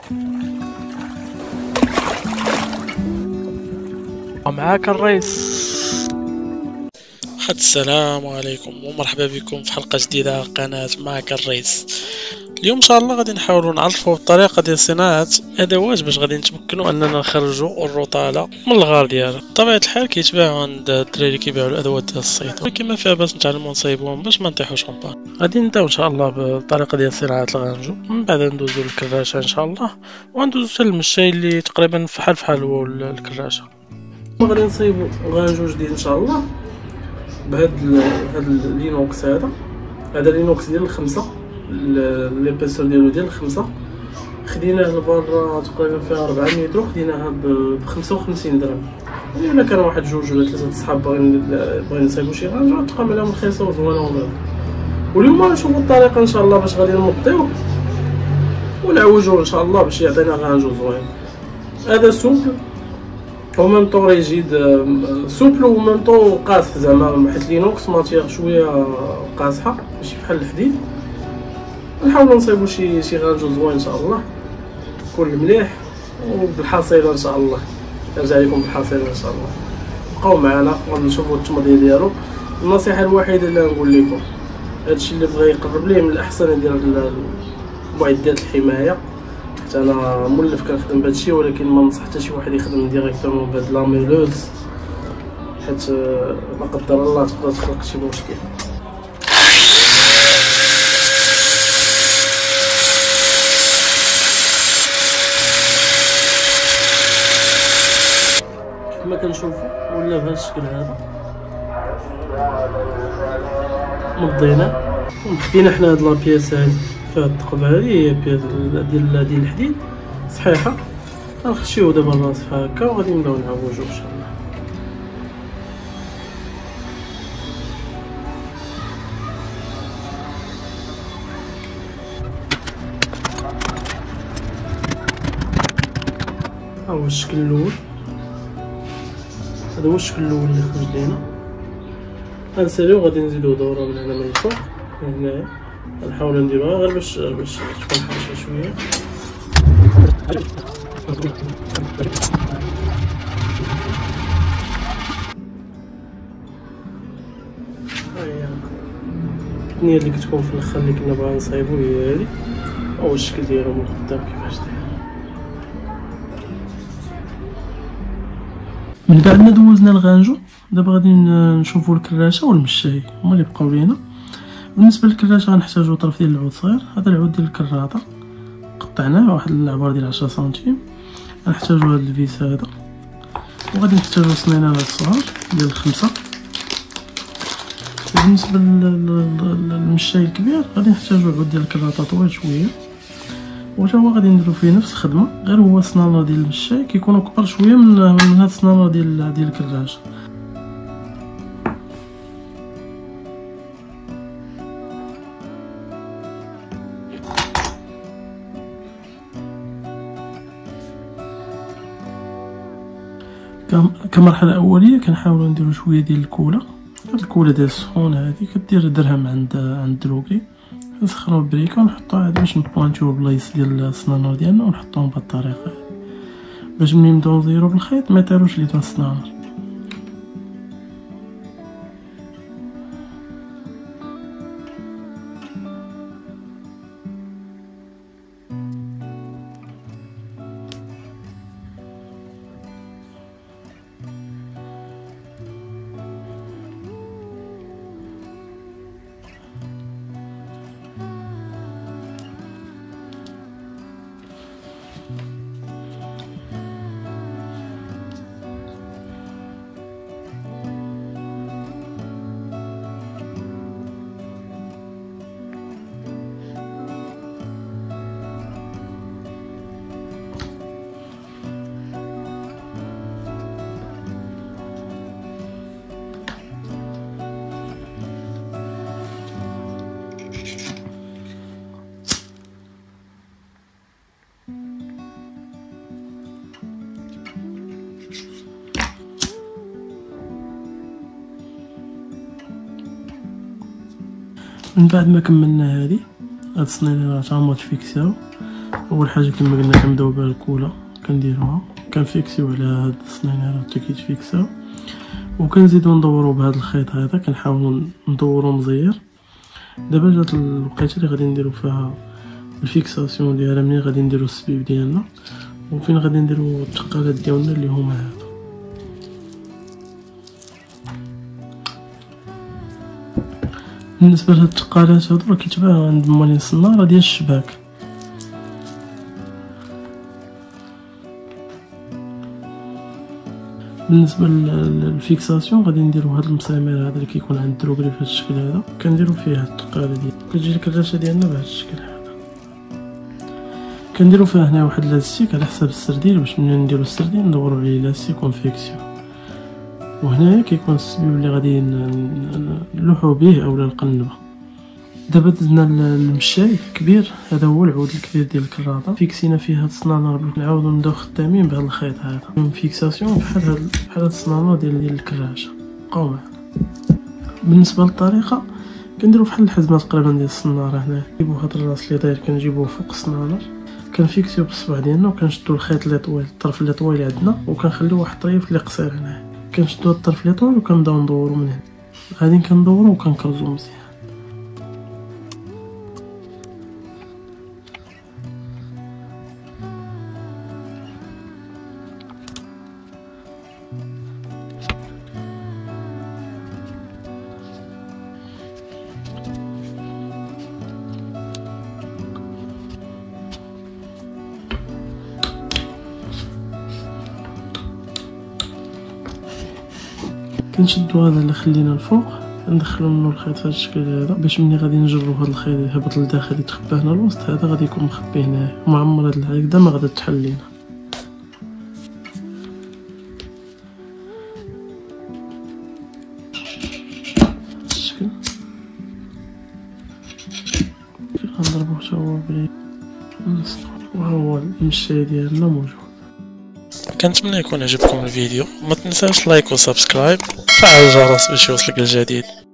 معاك الرئيس. السلام عليكم ومرحبا بكم في حلقة جديدة على قناة معك الرئيس. اليوم ان شاء الله غادي نحاولوا نعرفوا الطريقة ديال صناعة ادوات باش غادي نتمكنوا اننا نخرجوا الرطالة من الغار ديالها. بطبيعة الحال كيتباعوا عند الدراري كيبيعوا الادوات ديال الصيد، ولكن ما فيها باش نتعلموا نصايبوهم باش ما نطيحوش في البحر. غادي نبداو ان شاء الله بالطريقة ديال صناعة الغانجو، من بعد ندوزو للكراشة ان شاء الله، وندوزو حتى للمشاي اللي تقريبا فحال هو الكراشة. غادي نصايبو غانجو جديد ان شاء الله بهاد اللينوكس. هذا لينوكس ديال الخمسة، ليبيسور ديالو ديال الخمسة. خديناه لبرا تقريبا فيها 4 متر، خديناها ب55 درهم. يعني الا كان واحد جوج ولا ثلاثه صحاب باغيين يصايبوا شي غانجو تقام عليهم رخيصه وزوينه وباهيه. واليوم غنشوفوا الطريقه ان شاء الله باش غادي نمطيوه ونعوجوه ان شاء الله باش يعطينا غانجو زوين. هذا سوبل او ميم طو ريجيد، سوبل و ميم طو قاصح، زعما حيت لينوكس ماتيغ شويه قاصحه ماشي بحال الحديد. نحاولوا نصايبوا شي غانجو زوين ان شاء الله، يكون مليح وبالحصيله ان شاء الله. نرجع لكم بالحصيله ان شاء الله، بقاو معنا ونشوفوا التمضيه ديالو. النصيحه الوحيده اللي نقول لكم، هادشي اللي بغى يقرب ليه من الاحسن يدير معدات الحمايه. حتى انا مولف كنخدم بهادشي، ولكن ما ننصح حتى شي واحد يخدم ديريكتومون بهاد لاميلوز، حيت لا قدر الله تقدر تخلق شي مشكل. كما كنشوفوا ولا بهذا الشكل هذا مضيناه وخدينا حنا هاد لابياس هادي فيها الثقب هادي، هي بياس ديال الحديد صحيحه. غنخشيوه دابا ناصف هكا وغادي نبداو نعوجو ان شاء الله. ها هو الشكل الاول، هذا هو الشكل الاول اللي خرج لينا. غنساليو غادي نزيدو دوره من هنا من الفوق من هنايا. غنحاولو نديروها غير باش تكون حرشه شويه. هاهي التنيه اللي كتكون في الاخر اللي كنا باغيين نصايبو هي هادي، هو الشكل ديالو من القدام كيفاش داير. من بعد ما دوزنا الغانجو دابا غادي نشوفوا الكراشه والمشاي هما اللي بقاو لينا. بالنسبه للكراشه غنحتاجو طرف ديال العود صغير، هذا العود ديال الكراطه قطعناه واحد العبار ديال 10 سنتيم. غنحتاجو هاد الفيس هذا، وغادي نحتاجو صنينه صغار ديال 5. بالنسبه للمشاي الكبير غادي نحتاجو عود ديال الكراطه طويل شويه، وتا هو غادي نديرو فيه نفس الخدمه، غير هو الصنانه ديال المشاي كيكونوا كبر شويه من هاد الصنانه ديال الكراج. كمرحله اوليه كنحاولوا نديرو شويه ديال الكولا. هاد الكولا ديال السخون هادي كدير درهم عند الدروكي، نسخنو البريكه ونحطوها هادي باش نبوانتيو البلايص ديال السنانور ديالنا ونحطوهم بهاد الطريقه باش ملي نبداو نزيرو بالخيط ما يطيروش لينا السنانور. من بعد ما كملنا هاد الصنينات هما تفيكساو، اول حاجه كما قلنا كنبداو بها الكولا كنديروها كنفيكسيو على هاد السنين هذا حتى كيتفيكساو، وكنزيدو ندورو بهذا الخيط هذا كنحاولوا ندورو مزير. دابا جات الوقيته اللي غادي نديرو فيها الفيكساسيون ديالها، ملي غادي نديرو السبيب ديالنا وفين غادي نديرو التقالات ديالنا اللي هما هادو. بالنسبه لهاد التقالات هادو راه كيتباعو عند مولين الصناره ديال الشباك. بالنسبه للفيكساسيون غادي نديرو هاد المسامير هذا اللي كيكون عند الدروكري بهذا الشكل هذا، كنديرو فيه هاد التقاله ديال كتجي الكراسه ديالنا بهذا الشكل هذا. كنديرو فيها هنا واحد لاستيك على حساب السردين باش ملي نديرو السردين ندورو عليه لاستيك ونفيكسيو، وهنايا كيكون السبيب اللي غادي نلوحو به اولا القنبه. دابا دزنا المشاي كبير، هذا هو العود الكبير ديال الكراطه، فيكسينا فيه هاد الصنانه. نعاودو نبداو خدامين بهذا الخيط هذا فيكساسيون بحال هاد الصنانه ديال الكراشه. بقاو معنا. بالنسبه للطريقه كنديرو بحال الحزمه تقريبا ديال الصناره. هنا نجيبو هاد الراس اللي داير كنجيبوه فوق الصنانه، كنفيكسيو بالصبع ديالنا وكنشدو الخيط اللي طويل، الطرف اللي طويل عندنا، وكنخليو واحد الطريف اللي قصير هنا. كنشدو الطرف اللي طويل وكنبداو ندورو من هنا، غادي كندورو وكنكرزو مزيان. كنشدو هذا اللي خلينا الفوق، ندخلو منه الخيط في هذا الشكل هذا باش ملي غادي نجرو هذا الخيط يهبط لداخل يتخبى هنا الوسط، هذا غادي يكون مخبي هنايا ومعمر هاد الهكذا ما غادي تحل لينا. الشكل غنضربو حتى هو بلي نسقو، وهو المشاي ديالنا موجود. كنتمنى يكون عجبكم الفيديو، ما تنساش لايك وسبسكرايب وفعل الجرس باش يوصلك الجديد.